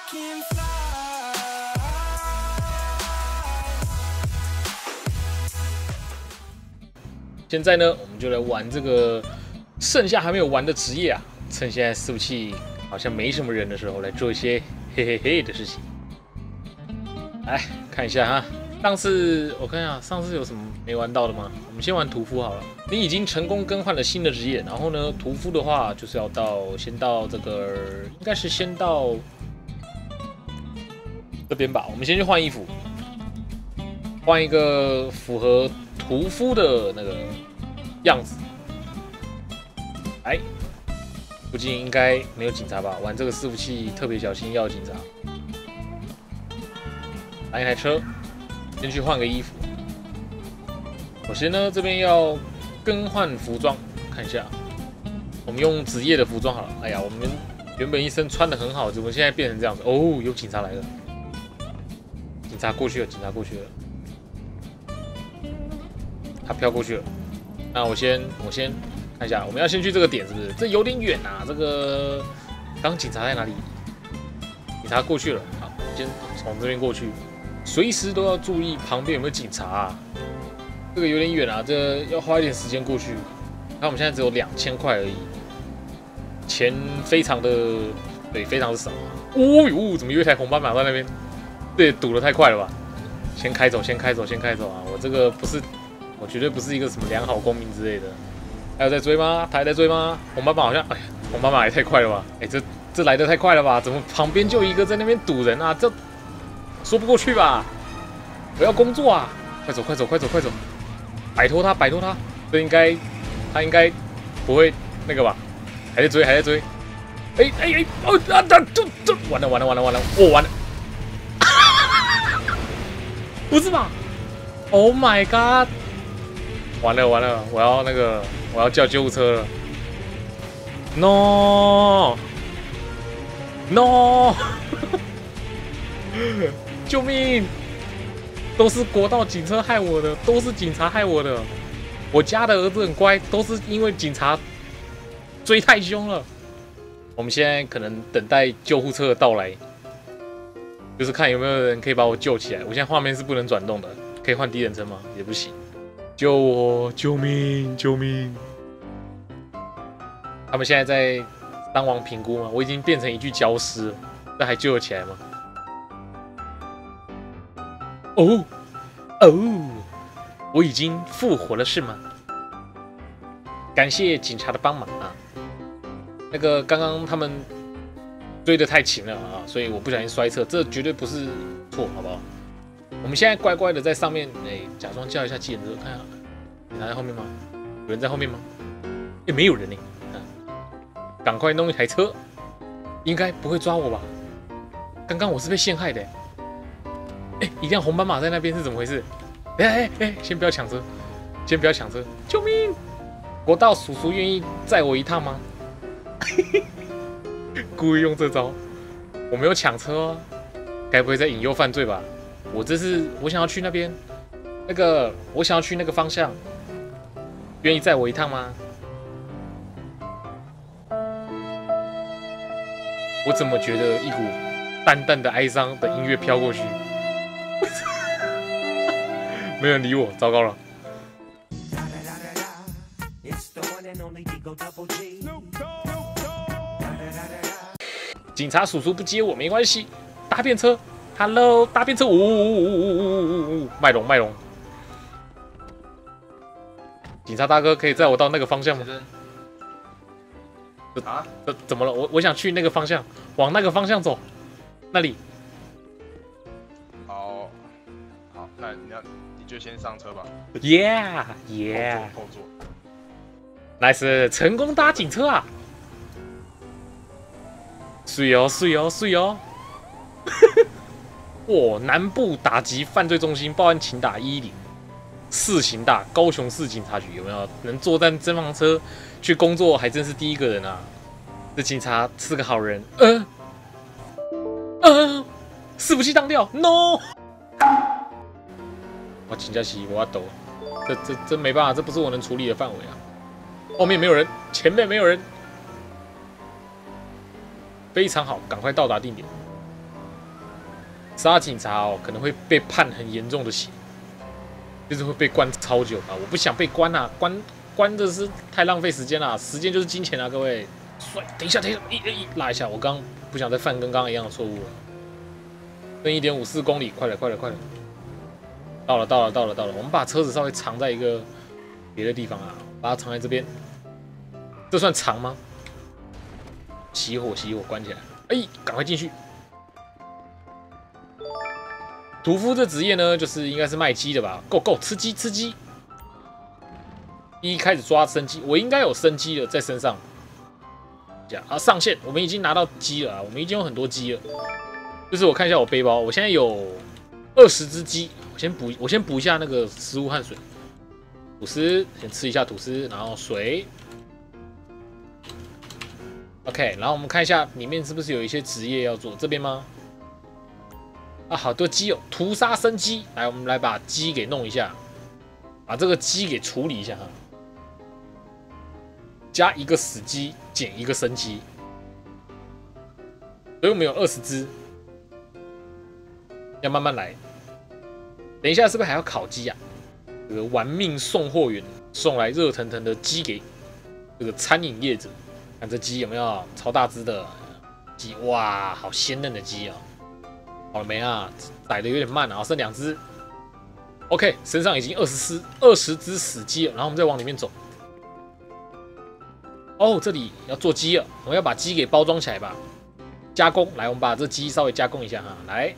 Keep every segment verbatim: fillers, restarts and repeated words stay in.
can fly. 现在呢，我们就来玩这个剩下还没有玩的职业啊。趁现在伺服器好像没什么人的时候，来做一些嘿嘿嘿的事情。来看一下哈，上次我看一下，上次有什么没玩到的吗？我们先玩屠夫好了。你已经成功更换了新的职业，然后呢，屠夫的话就是要到先到这个，应该是先到这边吧。我们先去换衣服，换一个符合屠夫的那个样子。来，附近应该没有警察吧？玩这个伺服器特别小心，要有警察。来一台车，先去换个衣服。首先呢，这边要更换服装，看一下，我们用职业的服装好了。哎呀，我们原本一身穿的很好，怎么现在变成这样子？哦，有警察来了，警察过去了，警察过去了，他飘过去了。那我先，我先看一下，我们要先去这个点是不是？这有点远啊，这个刚警察在哪里？警察过去了，好，先从这边过去。随时都要注意旁边有没有警察啊！这个有点远啊，这要花一点时间过去。那我们现在只有两千块而已，钱非常的对，非常的少。哦呦，怎么有一台红斑马在那边？这也堵得太快了吧！先开走，先开走，先开走啊！我这个不是，我绝对不是一个什么良好公民之类的。还有在追吗？他还在追吗？红斑马好像，哎呀，红斑马也太快了吧！哎，这这来得太快了吧？怎么旁边就一个在那边堵人啊？这。说不过去吧？我要工作啊！快走，快走，快走，快走！摆脱他，摆脱他！这应该，他应该不会那个吧？还在追，还在追！哎哎哎！哦啊！这这这完了完了完了完了！我完了！不是吧 ？Oh my god！ 完了完了！我要那个，我要叫救护车了 ！No No！ 救命！都是国道警车害我的，都是警察害我的。我家的儿子很乖，都是因为警察追太凶了。我们现在可能等待救护车的到来，就是看有没有人可以把我救起来。我现在画面是不能转动的，可以换第一人称吗？也不行。救我！救命！救命！他们现在在伤亡评估吗？我已经变成一具焦尸了，这还救得起来吗？哦哦，我已经复活了是吗？感谢警察的帮忙啊！那个刚刚他们追得太勤了啊，所以我不小心摔车，这绝对不是错，好不好？我们现在乖乖的在上面，哎，假装叫一下计程车，看下，警察在后面吗？有人在后面吗？也没有人呢、欸，啊，赶快弄一台车，应该不会抓我吧？刚刚我是被陷害的、欸。哎，一辆红斑马在那边是怎么回事？哎哎哎，先不要抢车，先不要抢车！救命！国道叔叔愿意载我一趟吗？故意用这招，我没有抢车哦，该不会在引诱犯罪吧？我这是我想要去那边，那个我想要去那个方向，愿意载我一趟吗？我怎么觉得一股淡淡的哀伤的音乐飘过去？没人理我，糟糕了！警察叔叔不接我没关系，搭便车 ，Hello， 搭便车，呜呜呜呜呜呜呜，卖龙卖龙！警察大哥可以载我到那个方向吗？啊？这怎么了？我我想去那个方向，往那个方向走，那里。 好，好，那你要。就先上车吧。 Yeah Yeah， 后座。 Nice， 成功搭警车啊！水哦水哦水哦！哇，南部打击犯罪中心报案，请打一一零。市刑大高雄市警察局有没有能坐站侦防车去工作？还真是第一个人啊！这警察是个好人。嗯、呃、嗯，伺服器当掉 ，no！ 我请假期，我要抖，这这这没办法，这不是我能处理的范围啊！后面没有人，前面没有人，非常好，赶快到达定点。 杀警察哦，可能会被判很严重的刑，就是会被关超久啊！我不想被关啊，关关的是太浪费时间了，时间就是金钱啊，各位。帅，等一下，等一下，一一拉一下，我刚不想再犯跟刚刚一样的错误了。剩一点五四公里，快了，快了，快了！到了，到了，到了，到了！我们把车子稍微藏在一个别的地方啊，把它藏在这边。这算藏吗？熄火，熄火，关起来！哎，赶快进去！屠夫这职业呢，就是应该是卖鸡的吧？够够，吃鸡，吃鸡！一开始抓生鸡，我应该有生鸡了在身上。啊，上线，我们已经拿到鸡了啊，我们已经有很多鸡了。就是我看一下我背包，我现在有二十只鸡，我先补，我先补一下那个食物和水。吐司，先吃一下吐司，然后水。OK， 然后我们看一下里面是不是有一些职业要做，这边吗？啊，好多鸡哦，屠杀生鸡。来，我们来把鸡给弄一下，把这个鸡给处理一下哈。加一个死鸡，减一个生鸡，所以我们有二十只，要慢慢来。等一下是不是还要烤鸡啊？这个玩命送货员送来热腾腾的鸡给这个餐饮业者，看这鸡有没有超大只的鸡？哇，好鲜嫩的鸡啊！好了没啊？宰的有点慢啊，剩两只。OK， 身上已经二十只二十只死鸡了，然后我们再往里面走。哦，这里要做鸡了，我们要把鸡给包装起来吧，加工。来，我们把这鸡稍微加工一下哈，来，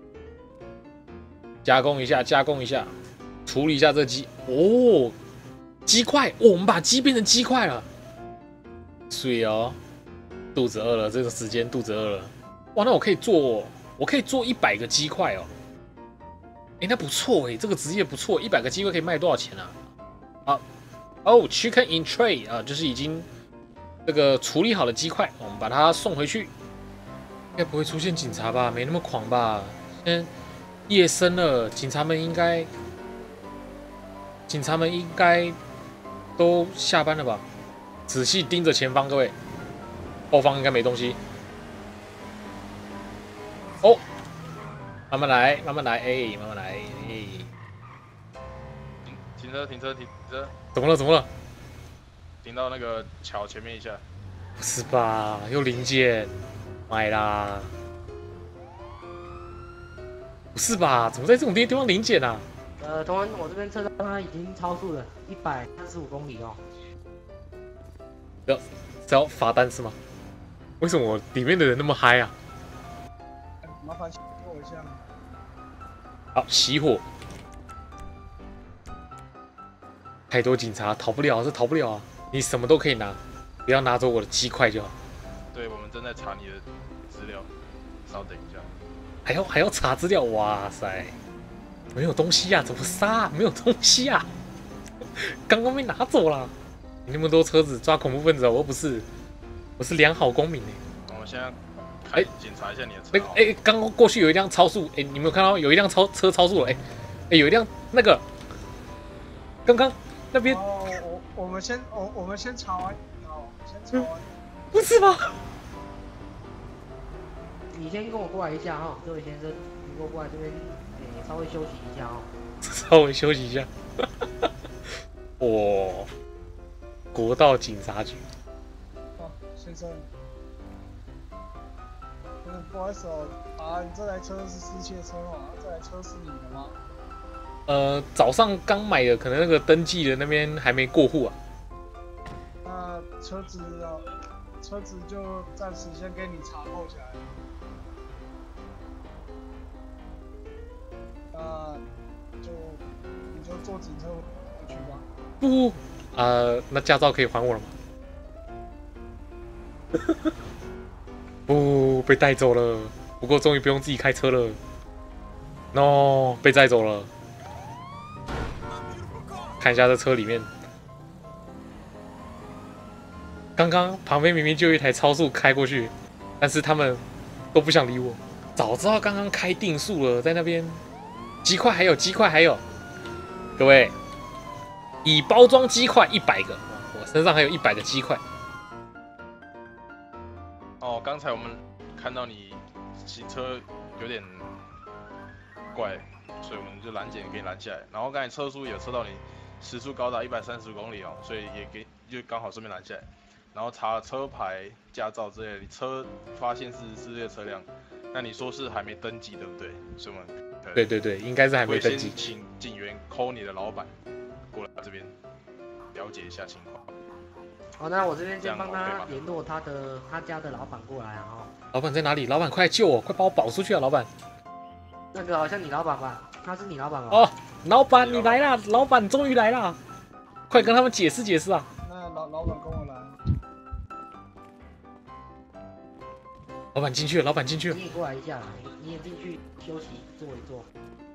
加工一下，加工一下，处理一下这鸡。哦，鸡块，哦，我们把鸡变成鸡块了，水哦，肚子饿了，这个时间肚子饿了。哇，那我可以做，我可以做一百个鸡块哦。哎，那不错哎，这个职业不错，一百个鸡块可以卖多少钱啊？啊，哦 ，Chicken in tray 啊，就是已经。这个处理好的鸡块，我们把它送回去。应该不会出现警察吧？没那么狂吧？现在夜深了，警察们应该，警察们应该都下班了吧？仔细盯着前方，各位，后方应该没东西。哦，慢慢来，慢慢来，哎，慢慢来，哎。 停停车，停车，停车！ 怎么了？怎么了？ 停到那个桥前面一下。 不是吧？又零件买啦？不是吧？怎么在这种地地方零件啊？ 呃，同安，我这边测到它已经超速了，一百三十五公里哦。 要是要罚单是吗？为什么我里面的人那么嗨啊？ 麻烦熄火一下。 好，熄火。太多警察逃不了，是逃不了啊！你什么都可以拿，不要拿走我的鸡块就好。 对，我们正在查你的资料，稍等一下。 还要还要查资料，哇塞！没有东西啊，怎么杀？没有东西啊！刚刚被拿走了。你那么多车子抓恐怖分子，我又不是，我是良好公民哎。 我们现在哎，检查一下你的车。 那个哎，刚刚过去有一辆超速，哎，你有没有看到有一辆超车超速了？哎哎，有一辆那个，刚刚那边。 哦，我我们先我我们先查完，哦，先查完。 不是吗？ 你先跟我过来一下哈，这位先生，你跟我过来这边，诶，稍微休息一下哦。 稍微休息一下。哇，国道警察局。 哦，先生，嗯，不好意思哦，啊，你这台车是失窃车哦，这台车是你的吗？ 呃，早上刚买的，可能那个登记的那边还没过户啊。 那车子哦，车子就暂时先给你查扣起来。那就你就坐警车回去吧。 不，呃，那驾照可以还我了吗？不，被带走了。不过终于不用自己开车了。no， 被载走了。看一下这车里面，刚刚旁边明明就有一台超速开过去，但是他们都不想理我。早知道刚刚开定速了，在那边。鸡块还有，鸡块还有，各位，已包装鸡块一百个，我身上还有一百个鸡块。 哦，刚才我们看到你骑车有点怪，所以我们就拦截给你拦下来。然后刚才测速也测到你时速高达一百三十公里哦，所以也给就刚好顺便拦下来。然后查了车牌、驾照之类的，你车发现是失窃车辆，那你说是还没登记对不对？所以我们对对对，应该是还没登记。 请警员 call 你的老板过来这边了解一下情况。 好，那我这边先帮他联络他的他家的老板过来啊。哦， 老板在哪里？老板快来救我，快把我保出去啊！老板， 那个好像你老板吧？他是你老板吧？ 哦，老板你来啦！老板终于来啦！快跟他们解释解释啊！ 那老老板跟我来。 老板进去了，老板进去了。 你也过来一下啦，你你也进去休息坐一坐。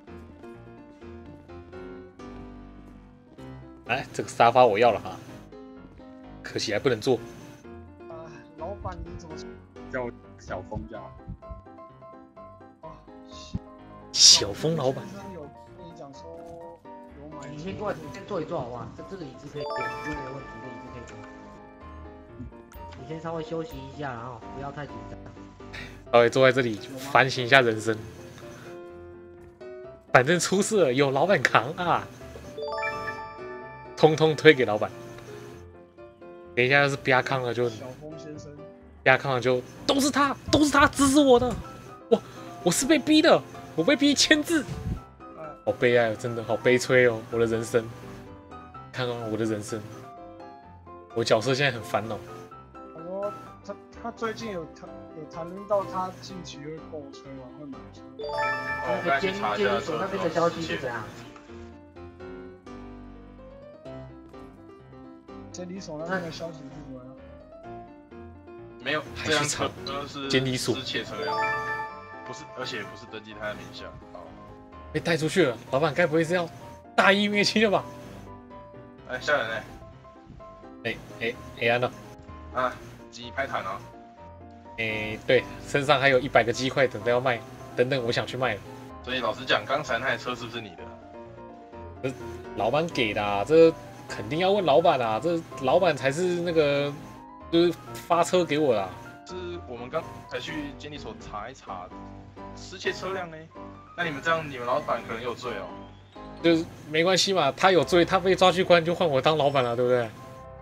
来，这个沙发我要了哈，可惜还不能坐。 啊，老板你怎么说？ 叫小峰就好。 啊， 小峰老板。 先生有跟你讲说有买。 你先过来，你先坐一坐好不好？这这个椅子可以坐，这没有问题，这椅子可以坐。你先稍微休息一下，然后不要太紧张。 稍微坐在这里反省一下人生。反正出事了有老板扛啊，通通推给老板。等一下要是不要扛了就， 小峰先生， 不要扛了就都是他，都是他指使我的。我我是被逼的，我被逼签字。好悲哀，真的好悲催哦，我的人生。看看我的人生，我角色现在很烦恼。 他说他他最近有谈有谈论到他近期会购车嘛，会买车。 哦， 那个监监理所那边的消息是怎样？ 监理所那边的消息是怎么样？ 没有，这辆车是监理所失窃车辆，不是，而且不是登记他的名下。好， 被带出去了，老板该不会是要大义灭亲了吧？ 哎，下人呢？ 哎哎哎安呢？ 啊，鸡拍坦啊！ 哎，对，身上还有一百个鸡块等着要卖，等等，我想去卖了。 所以老实讲，刚才那台车是不是你的？ 老板给的、啊，这肯定要问老板啊，这老板才是那个就是发车给我的、啊。 是我们刚才去监理所查一查，失窃车辆呢？那你们这样，你们老板可能有罪哦。 就是没关系嘛，他有罪，他被抓去关，就换我当老板了，对不对？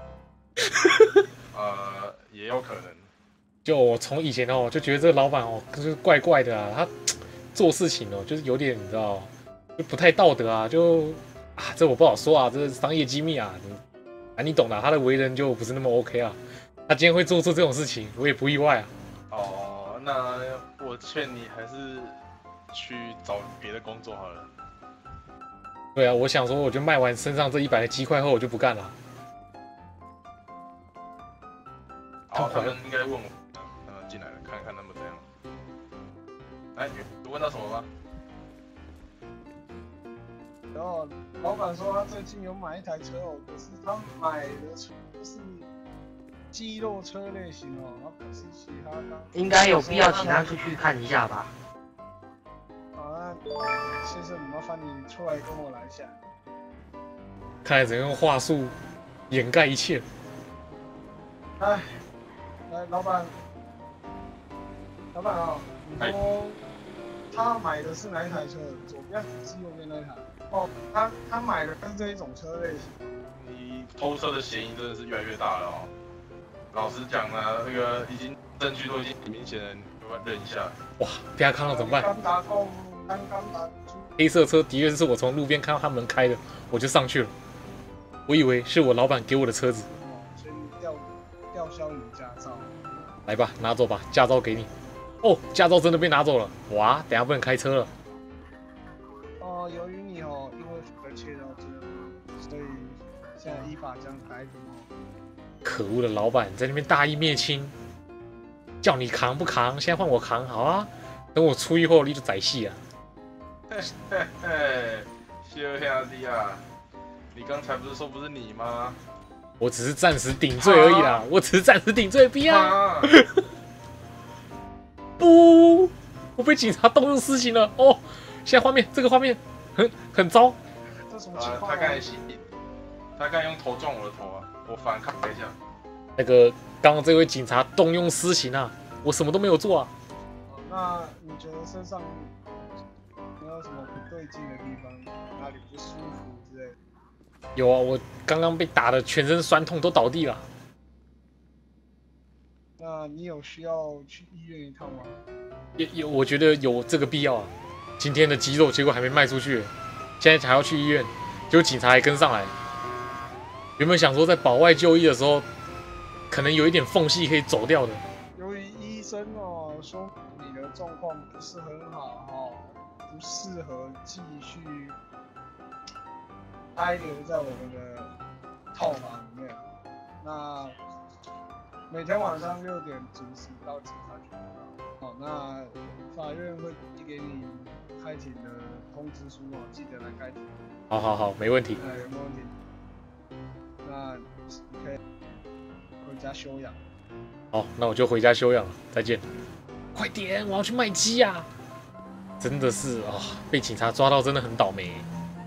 呃，也有可能。 就我从以前哦，就觉得这个老板哦，就是怪怪的啊，他做事情哦，就是有点你知道，就不太道德啊，就啊，这我不好说啊，这是商业机密啊，你啊你懂的，他的为人就不是那么 OK 啊。他今天会做出这种事情，我也不意外啊。 哦，那我劝你还是去找别的工作好了。 对啊，我想说，我就卖完身上这一百个鸡块后，我就不干了。 好，他们应该问我，呃，进来了，看看他们怎样。哎，有问到什么吗？ 然后老板说他最近有买一台车哦，可是他买的车是肌肉车类型哦，然后可是其他的应该有必要请他出去看一下吧？ 啊，先生，麻烦你出来跟我来一下。 看来只能用话术掩盖一切。 哎，来，老板，老板啊、哦，你说他买的是哪一台车？左边还是右边那一台？哦，他他买的是这一种车类型。 你偷车的嫌疑真的是越来越大了哦。老实讲呢，那个已经证据都已经很明显了，你要不要认一下？ 哇，被他看到怎么办？ 刚打工，刚刚打出。 黑色车的确是我从路边看到他们开的，我就上去了。我以为是我老板给我的车子。 哦，所以你吊吊销你驾照。 来吧，拿走吧，驾照给你。哦，驾照真的被拿走了，哇，等下不能开车了。 哦，由于你哦，因为符合窃盗罪，所以现在依法将逮捕哦。 可恶的老板在那边大义灭亲，叫你扛不扛？现在换我扛，好啊。等我出狱后，你就宰戏啊。 嘿嘿嘿，谢兄弟啊，你刚才不是说不是你吗？ 我只是暂时顶罪而已啦，我只是暂时顶罪，不要。 啊、 不，我被警察动用私刑了。哦，现在画面这个画面很很糟。 这什么情啊， 况、啊？ 他刚才洗，他刚才用头撞我的头啊，我反抗了一下。 那个刚刚这位警察动用私刑啊，我什么都没有做啊。 那你觉得身上没有什么不对劲的地方，哪里不舒服之类的？ 有啊，我刚刚被打的全身酸痛，都倒地了。 那你有需要去医院一趟吗？ 有有，我觉得有这个必要啊。今天的肌肉结果还没卖出去，现在还要去医院，结果警察还跟上来。原本想说在保外就医的时候，可能有一点缝隙可以走掉的。 由于医生哦说你的状况不是很好哦，不适合继续待留在我们的套房里面。那每天晚上六点准时到警察局报到。好，那法院会寄给你开庭的通知书哦，记得来开庭。 好好好，没问题。 哎，没问题。那你可以回家休养。 好，那我就回家休养了，再见。快点，我要去卖鸡啊！真的是啊、哦，被警察抓到真的很倒霉。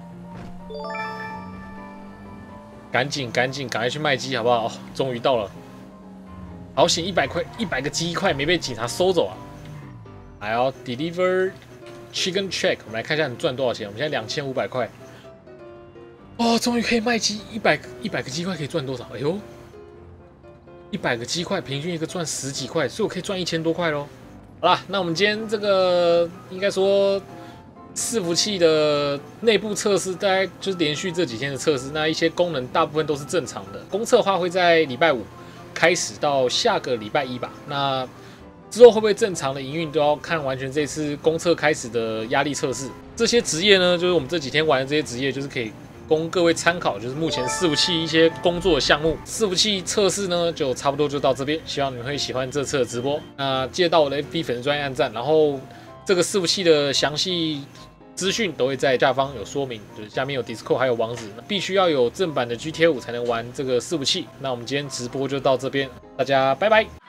赶紧赶紧赶快去卖鸡好不好？哦，终于到了。好险，一百块一百个鸡块没被警察收走啊！还要 deliver chicken check， 我们来看一下你赚多少钱。我们现在两千五百块。哦，终于可以卖鸡，一百一百个鸡块可以赚多少？哎呦！一百个鸡块，平均一个赚十几块，所以我可以赚一千多块咯。好啦，那我们今天这个应该说伺服器的内部测试，大概就是连续这几天的测试，那一些功能大部分都是正常的。公测的话会在礼拜五开始到下个礼拜一吧。那之后会不会正常的营运，都要看完全这次公测开始的压力测试。这些职业呢，就是我们这几天玩的这些职业，就是可以供各位参考，就是目前伺服器一些工作的项目。伺服器测试呢，就差不多就到这边，希望你们会喜欢这次的直播。那记得到我的 F B 粉丝专页按赞，然后这个伺服器的详细资讯都会在下方有说明，就是下面有 Discord 还有网址，必须要有正版的 G T A 五才能玩这个伺服器。那我们今天直播就到这边，大家拜拜。